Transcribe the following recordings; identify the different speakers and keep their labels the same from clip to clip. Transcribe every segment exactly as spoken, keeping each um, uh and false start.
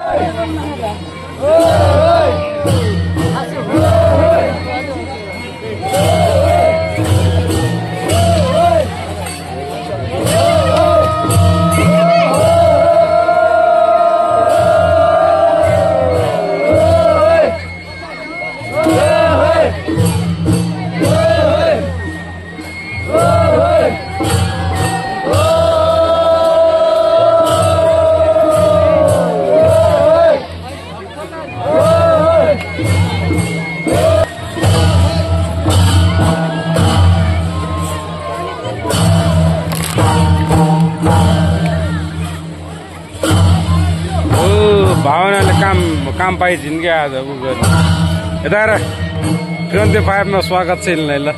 Speaker 1: भावनाले काम काम पाइदिन् क्या आज उ गर्नु यता आएर ट्वेन्टी फाइभमा स्वागत छ यिनलाई ल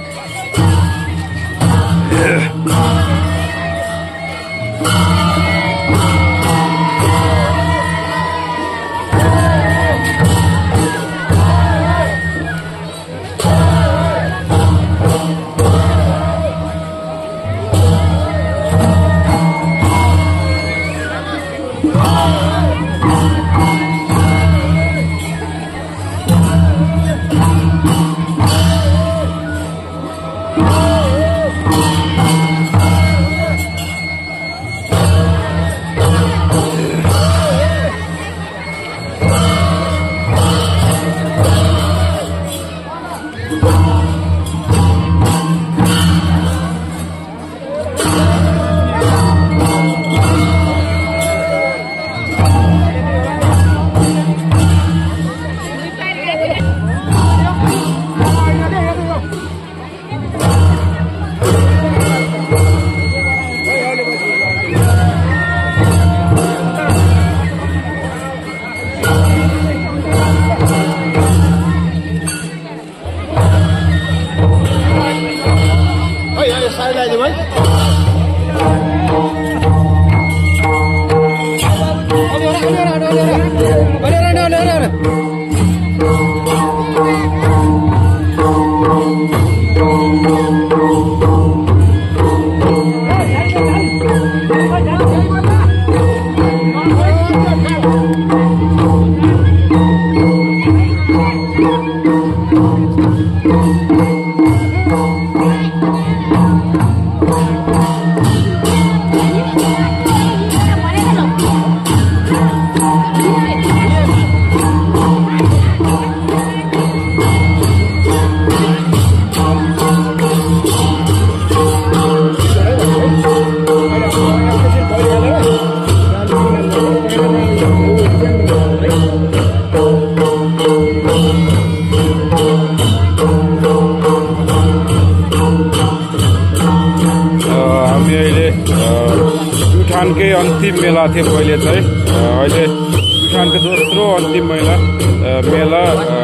Speaker 1: प्युठानकै अन्तिम मेला थियो पहिले चाहिँ अहिले प्युठानको दोस्रो अन्तिम मेला मेला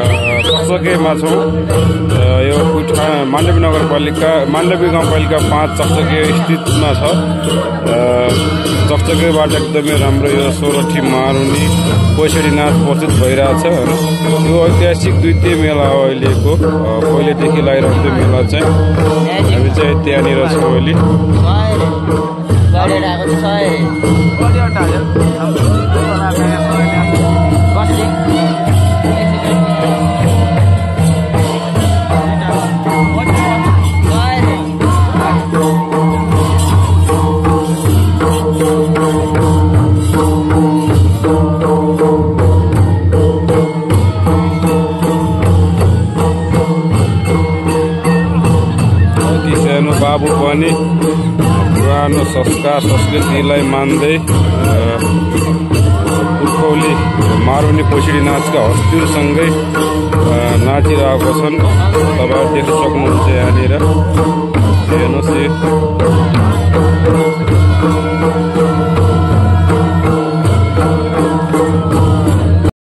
Speaker 1: चकचकेमा छौँ यो प्युठान माण्डवी नगरपालिका माण्डवी गाउँपालिका पाँच चकचके स्थितमा छ चकचकेबाट एकदमै राम्रो यो सोरठी मारुनी पैसठी नाच प्रस्तुत भइरहेछ होइन यो ऐतिहासिक द्वितीय मेला हो अहिलेको पहिलेदेखि लागिरहेको मेला चाहिँ हामी चाहिँ त्यहाँनिर छौँ अहिले बाबु पनि पुरानो संस्कार संस्कृतिलाई मान्दै पुर्खौली मारुनी पैसठी नाचका हस्तीहरूसँगै नाचिरहेको छन्। तपाईहरु देख्न सक्नुहुन्छ यहाँनिर।